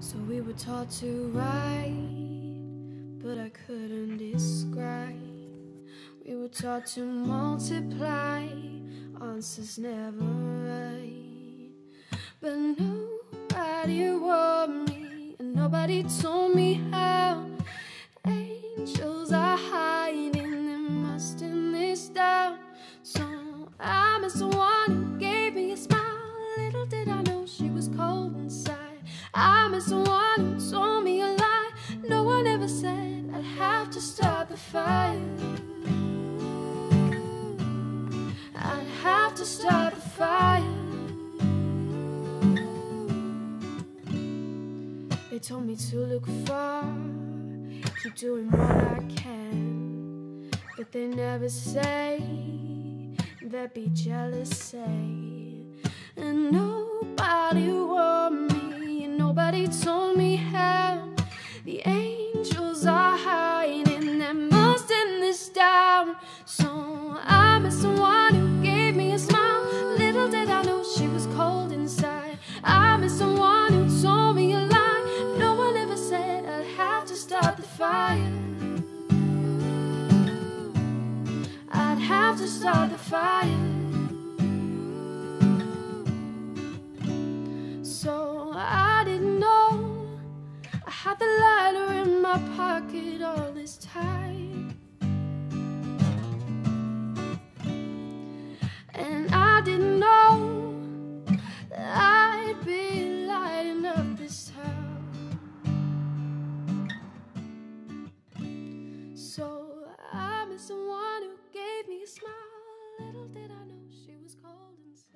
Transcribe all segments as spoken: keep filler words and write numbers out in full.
So we were taught to write, but I couldn't describe. We were taught to multiply, answers never right. But nobody warned me, and nobody told me how. Angels are hiding, they must in this down. So I miss the one who gave me a smile. Little did I know she was cold inside. I miss the one who told me a lie. No one ever said I'd have to start the fire. I'd have to start a fire. They told me to look far, keep doing what I can, but they never say that be jealous, say. And nobody warned me, and nobody told me how. The angels are hiding, they must end this down. So I miss the one who gave me a smile. Little did I know she was cold inside. I miss the one who told me a lie. No one ever said I'd have to start the fire. I'd have to start the fire. So I didn't know I had the lighter in my pocket all this time. And I didn't know that I'd be lighting up this town. So I miss the one who gave me a smile. Little did I know she was cold inside.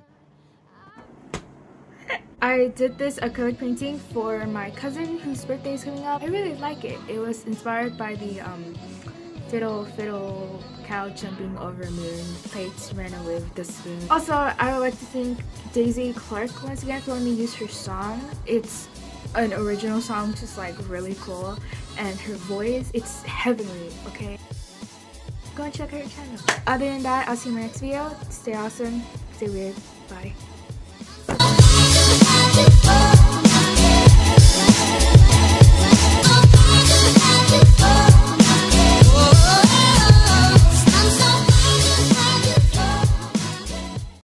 I did this acrylic painting for my cousin whose birthday is coming up. I really like it. It was inspired by the um, fiddle fiddle cow jumping over moon. Plates ran away with the spoon. Also, I would like to thank Daisy Clark once again for letting me use her song. It's an original song, which is like really cool, and her voice, it's heavenly, okay? Go and check out her channel. Other than that, I'll see you in my next video. Stay awesome, stay weird, bye.